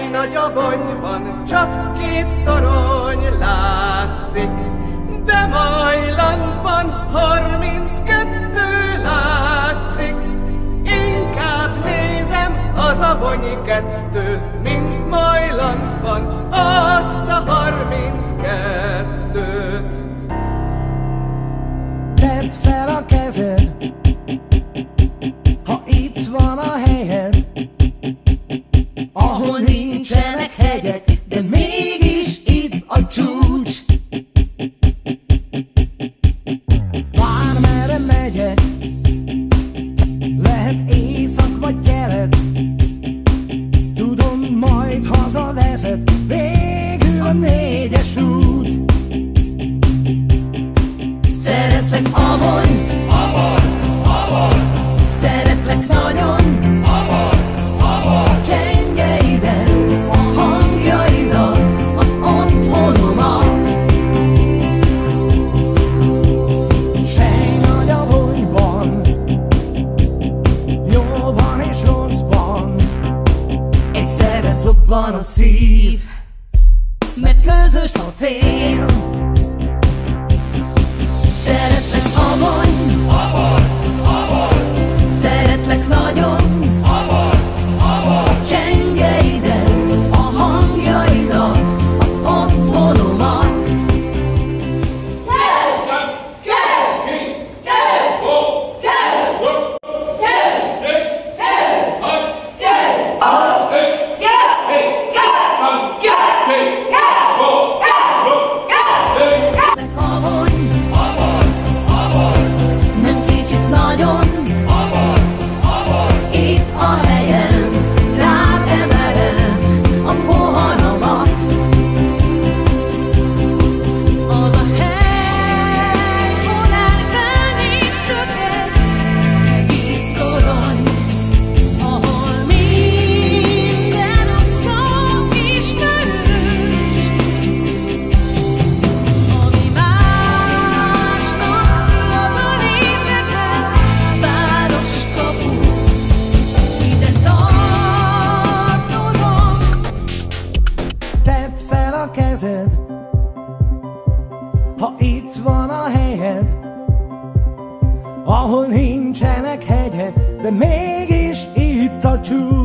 Sejnagy a Bonyban csak 2 torony látszik, de Majlandban 32 látszik. Inkább nézem az a Bonyi 2-t, mint Majlandban azt a 32-t. Tedd fel a kezed, ha itt van a helyed, ahol nincsenek hegyek, de mégis itt a csúcs. Bármerre megyek, lehet észak vagy kelet, tudom, majd hazavezet végül a 4-es út. Szeretlek Abony, Abony, Abony, szeretlek nagyon, Abony, Abony, csengeidet, a hangjaidat, az otthonomat. Sejnagy a Bonyban, jóban és rosszban, egyszerre dobban a szív, mert közös a cél. Szeretlek Abony, Abony, Abony, szeretlek nagyon, Abony, Abony, csengeidet, a hangjaidat, az otthonomat. Tedd fel a kezed, ha itt van a helyed, ahol nincsenek hegyek, de mégis itt a csúcs.